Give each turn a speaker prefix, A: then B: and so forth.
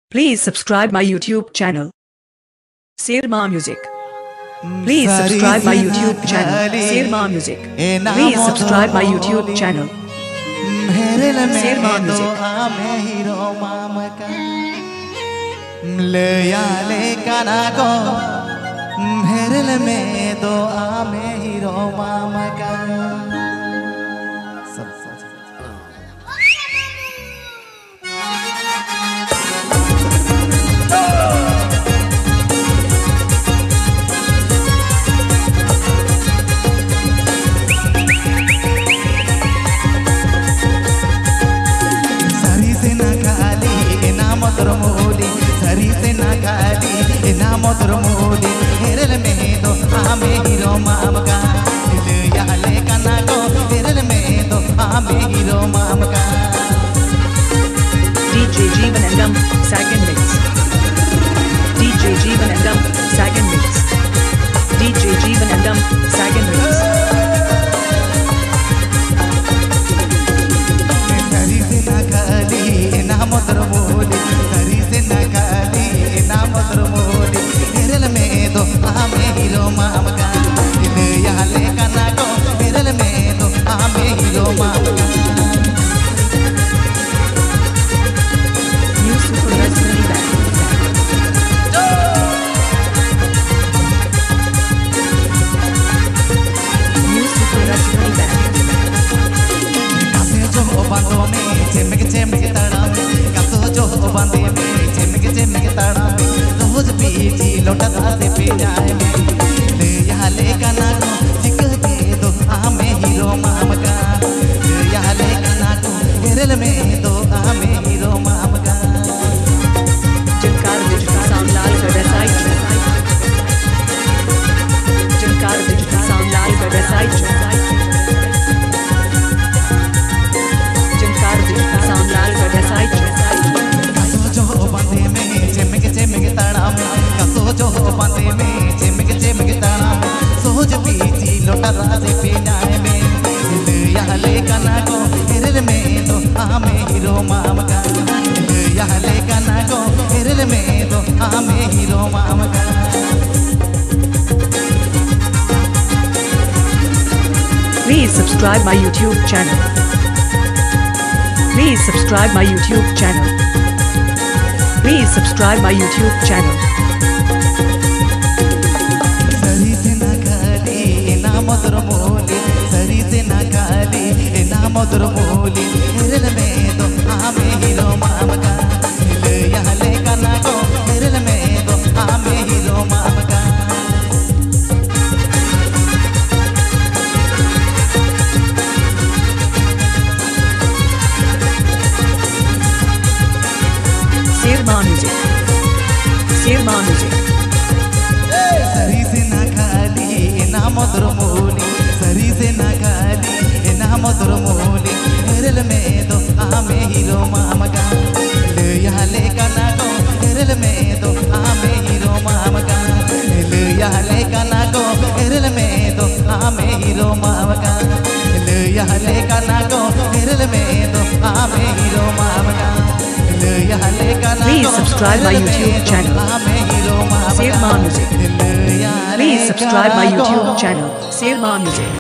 A: Please subscribe my YouTube channel, Serma Music. Please subscribe my YouTube channel, Serma Music. Please subscribe my YouTube channel, Serma Music.
B: सरी से ना खाली ना मोतर मोली हेरल में दो आमे हीरो माम का याले कना को हेरल में दो आमे हीरो माम का
A: DJ Jeevanandam, second mix. DJ Jeevanandam, second mix. DJ Jeevanandam, second mix.
B: सरी से ना खाली ना मोतर मोली सरी से ना खाली ना मोतर मोली हेरल में दो आमे हीरो माम का याले कना को हेरल में दो आमे हीरो माम का बांधो में चिमक चिमक ताड़ा में कसो जो बांधे में चिमक चिमक ताड़ा में रोज पीजी लौटता से पे जाए में ले यहाँ ले कना को जिक के दो आमे हीरो माम का यहाँ ले कना को हेरल में दो आमे हीरो माम का
A: Jankar Digital Sound Lal का website Jankar Digital Sound Lal का वेबसाइट
B: कसो जो बांधे में चिमक चिमक ताड़ा में सोच पीजी लोटा राजे पे जाए में यहाँ ले कना को हेरल में दो आमे हीरो माम का यहाँ ले कना को हेरल में दो आमे हीरो माम का
A: Please subscribe my YouTube channel. Please subscribe my YouTube channel. Please subscribe my YouTube channel.
B: सरी से ना खाली ना मोतर मोली सरी से ना खाली ना मोतर मोली हेरल में दो आमे हीरो माम का यहाँ ले कना को हेरल में दो आमे हीरो माम का
A: Serma Music. Serma Music.
B: सरी से ना खाली ना मोतर मोली सरी से ना खाली ना मोतर मोली हेरल में दो आमे हीरो माम का यहाँ ले कना को हेरल में दो आमे हीरो माम का यहाँ ले कना को हेरल में दो आमे हीरो माम का यहाँ ले कना को हेरल में दो आमे हीरो माम का
A: Please subscribe my YouTube channel, Serma Music. Please subscribe my YouTube channel, Serma Music.